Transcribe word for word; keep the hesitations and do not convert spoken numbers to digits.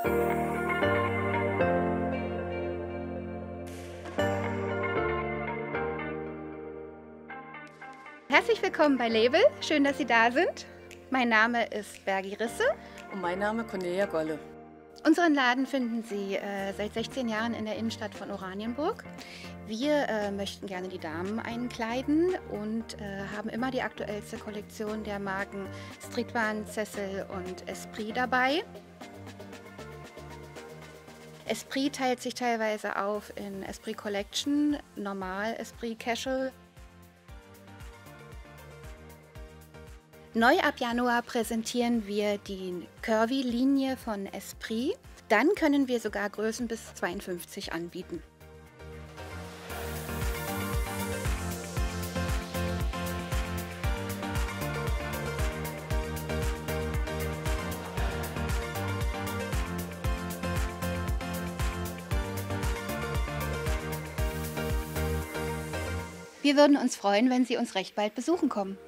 Herzlich willkommen bei Label, schön, dass Sie da sind. Mein Name ist Bergi Risse. Und mein Name Cornelia Golle. Unseren Laden finden Sie äh, seit sechzehn Jahren in der Innenstadt von Oranienburg. Wir äh, möchten gerne die Damen einkleiden und äh, haben immer die aktuellste Kollektion der Marken Streetwan, Cecil und Esprit dabei. Esprit teilt sich teilweise auf in Esprit Collection, Normal, Esprit Casual. Neu ab Januar präsentieren wir die Curvy-Linie von Esprit. Dann können wir sogar Größen bis zweiundfünfzig anbieten. Wir würden uns freuen, wenn Sie uns recht bald besuchen kommen.